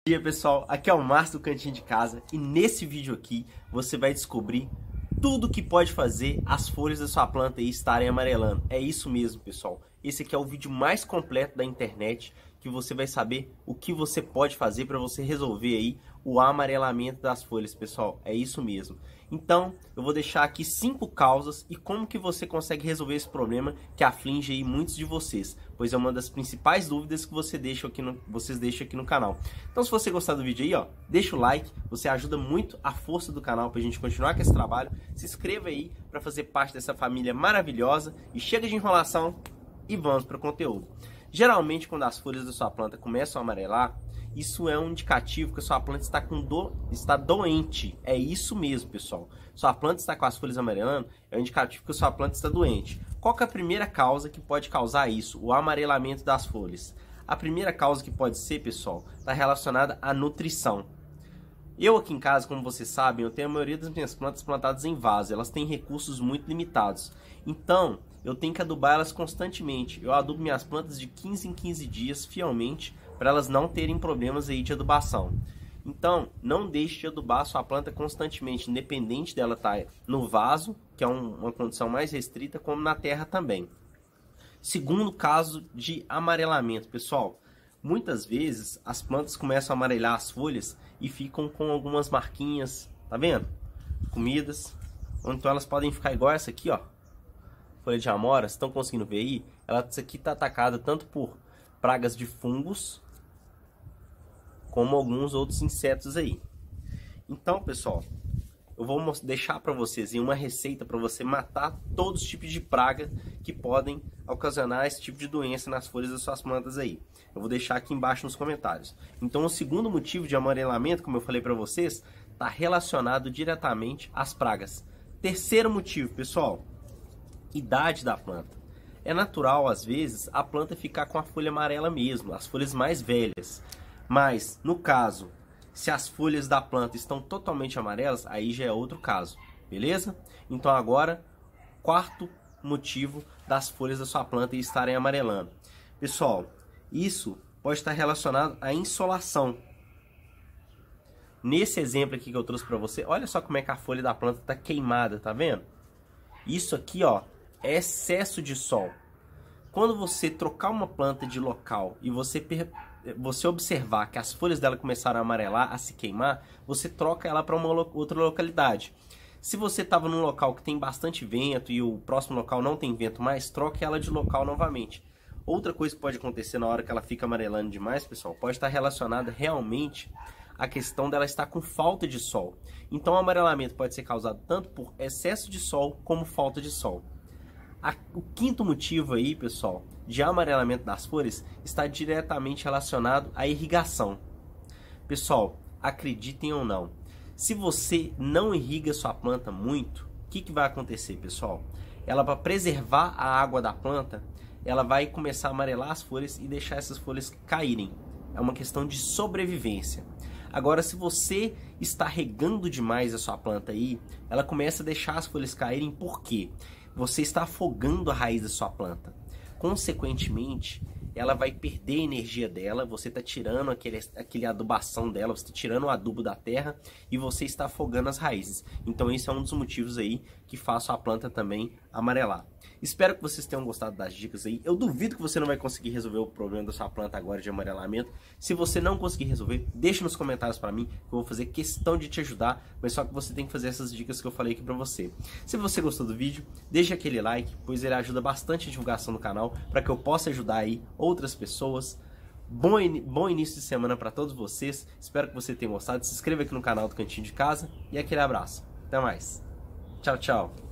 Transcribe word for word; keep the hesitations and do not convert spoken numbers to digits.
Bom dia, pessoal, aqui é o Márcio do Cantinho de Casa e nesse vídeo aqui você vai descobrir tudo que pode fazer as folhas da sua planta aí estarem amarelando. É isso mesmo, pessoal. Esse aqui é o vídeo mais completo da internet que você vai saber o que você pode fazer para você resolver aí o amarelamento das folhas, pessoal. É isso mesmo. Então, eu vou deixar aqui cinco causas e como que você consegue resolver esse problema que aflige aí muitos de vocês, pois é uma das principais dúvidas que você deixa aqui no, vocês deixam aqui no canal. Então, se você gostar do vídeo aí, ó, deixa o like, você ajuda muito a força do canal para a gente continuar com esse trabalho. Se inscreva aí para fazer parte dessa família maravilhosa e chega de enrolação e vamos para o conteúdo. Geralmente, quando as folhas da sua planta começam a amarelar, isso é um indicativo que a sua planta está, com do... está doente. É isso mesmo, pessoal. Sua planta está com as folhas amarelando, é um indicativo que a sua planta está doente. Qual que é a primeira causa que pode causar isso, o amarelamento das folhas? A primeira causa que pode ser, pessoal, está relacionada à nutrição. Eu aqui em casa, como vocês sabem, eu tenho a maioria das minhas plantas plantadas em vaso. Elas têm recursos muito limitados. Então, eu tenho que adubar elas constantemente. Eu adubo minhas plantas de quinze em quinze dias, fielmente, para elas não terem problemas aí de adubação. Então, não deixe de adubar a sua planta constantemente, independente dela estar no vaso, que é um, uma condição mais restrita, como na terra também. Segundo caso de amarelamento, pessoal. Muitas vezes as plantas começam a amarelar as folhas e ficam com algumas marquinhas, tá vendo? Comidas. Ou então elas podem ficar igual essa aqui, ó. Folha de amora, vocês estão conseguindo ver aí? Ela, essa aqui está atacada tanto por pragas de fungos, como alguns outros insetos aí. Então, pessoal, eu vou deixar para vocês uma receita para você matar todos os tipos de praga que podem ocasionar esse tipo de doença nas folhas das suas plantas aí. Eu vou deixar aqui embaixo nos comentários. Então, o segundo motivo de amarelamento, como eu falei para vocês, está relacionado diretamente às pragas. Terceiro motivo, pessoal, idade da planta. É natural, às vezes, a planta ficar com a folha amarela mesmo, as folhas mais velhas. Mas, no caso, se as folhas da planta estão totalmente amarelas, aí já é outro caso, beleza? Então agora, quarto motivo das folhas da sua planta estarem amarelando. Pessoal, isso pode estar relacionado à insolação. Nesse exemplo aqui que eu trouxe para você, olha só como é que a folha da planta está queimada, tá vendo? Isso aqui, ó, é excesso de sol. Quando você trocar uma planta de local e você você observar que as folhas dela começaram a amarelar, a se queimar, você troca ela para uma lo outra localidade. Se você estava num local que tem bastante vento e o próximo local não tem vento mais, troque ela de local novamente. Outra coisa que pode acontecer na hora que ela fica amarelando demais, pessoal, pode estar relacionada realmente à questão dela estar com falta de sol. Então o amarelamento pode ser causado tanto por excesso de sol como falta de sol. A, o quinto motivo aí, pessoal, de amarelamento das folhas está diretamente relacionado à irrigação. Pessoal, acreditem ou não, se você não irriga sua planta muito, o que, que vai acontecer, pessoal? Ela, para preservar a água da planta, ela vai começar a amarelar as folhas e deixar essas folhas caírem. É uma questão de sobrevivência. Agora, se você está regando demais a sua planta aí, ela começa a deixar as folhas caírem. Por quê? Você está afogando a raiz da sua planta. Consequentemente, ela vai perder a energia dela, você está tirando aquele, aquele adubação dela, você está tirando o adubo da terra e você está afogando as raízes. Então esse é um dos motivos aí que faz a planta também amarelar. Espero que vocês tenham gostado das dicas aí. Eu duvido que você não vai conseguir resolver o problema da sua planta agora de amarelamento. Se você não conseguir resolver, deixe nos comentários para mim, que eu vou fazer questão de te ajudar, mas só que você tem que fazer essas dicas que eu falei aqui para você. Se você gostou do vídeo, deixe aquele like, pois ele ajuda bastante a divulgação do canal, para que eu possa ajudar aí outras pessoas. Bom, in... Bom início de semana para todos vocês. Espero que você tenha gostado. Se inscreva aqui no canal do Cantinho de Casa e aquele abraço. Até mais. Tchau, tchau.